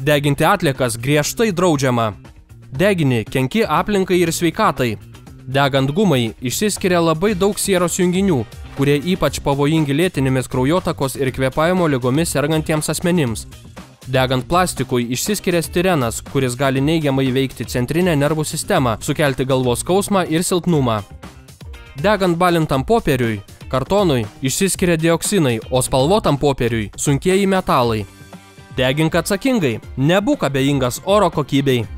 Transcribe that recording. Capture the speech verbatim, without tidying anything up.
Deginti atliekas griežtai draudžiama. Degini kenki aplinkai ir sveikatai. Degant gumai išsiskiria labai daug sieros junginių, kurie ypač pavojingi lėtinėmis kraujotakos ir kvėpavimo ligomis sergantiems asmenims. Degant plastikui išsiskiria stirenas, kuris gali neigiamai veikti centrinę nervų sistemą, sukelti galvos skausmą ir silpnumą. Degant balintam popieriui, kartonui išsiskiria dioksinai, o spalvotam popieriui sunkieji metalai. Degink atsakingai, nebūk abejingas oro kokybei.